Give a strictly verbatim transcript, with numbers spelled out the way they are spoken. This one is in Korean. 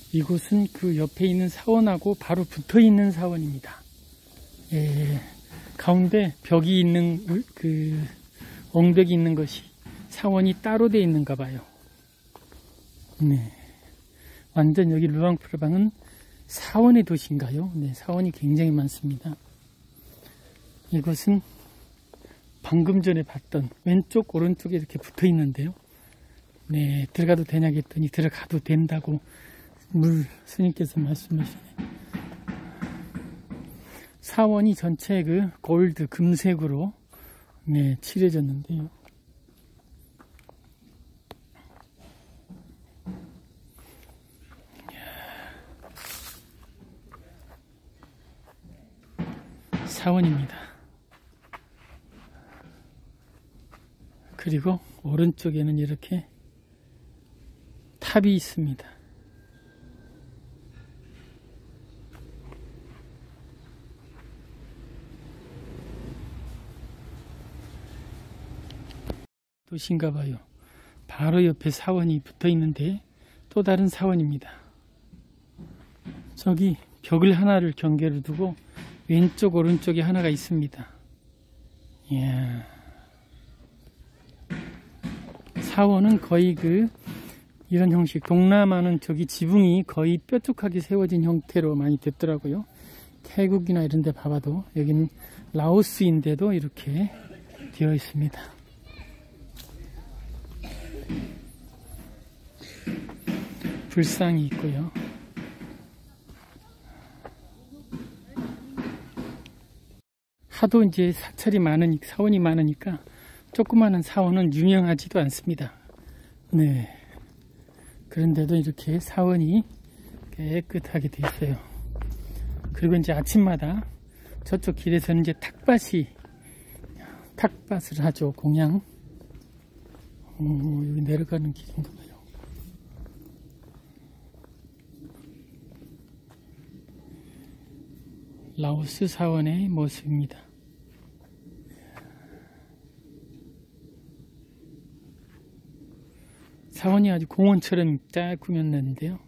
이곳은 그 옆에 있는 사원하고 바로 붙어 있는 사원입니다. 예, 가운데 벽이 있는 그 엉벽이 있는 것이 사원이 따로 되어 있는가 봐요. 네, 완전 여기 루앙프라방은 사원의 도시인가요? 네, 사원이 굉장히 많습니다. 이것은 방금 전에 봤던 왼쪽 오른쪽에 이렇게 붙어 있는데요. 네, 들어가도 되냐 했더니 들어가도 된다고 물 스님께서 말씀하시네. 사원이 전체 그 골드 금색으로 네, 칠해졌는데요. 사원입니다. 그리고 오른쪽에는 이렇게 탑이 있습니다. 도시인가 봐요. 바로 옆에 사원이 붙어 있는데 또 다른 사원입니다. 저기 벽을 하나를 경계로 두고 왼쪽 오른쪽에 하나가 있습니다. 이야. 사원은 거의 그 이런 형식, 동남아는 저기 지붕이 거의 뾰족하게 세워진 형태로 많이 됐더라고요. 태국이나 이런 데 봐봐도 여기는 라오스인데도 이렇게 되어 있습니다. 불상이 있고요. 하도 이제 사찰이 많으니까, 사원이 많으니까 조그마한 사원은 유명하지도 않습니다. 네. 그런데도 이렇게 사원이 깨끗하게 되어 있어요. 그리고 이제 아침마다 저쪽 길에서는 이제 탁밭이, 탁밭을 하죠, 공양. 오, 여기 내려가는 길인가 봐요. 라오스 사원의 모습입니다. 사원이 아주 공원처럼 딱 꾸몄는데요.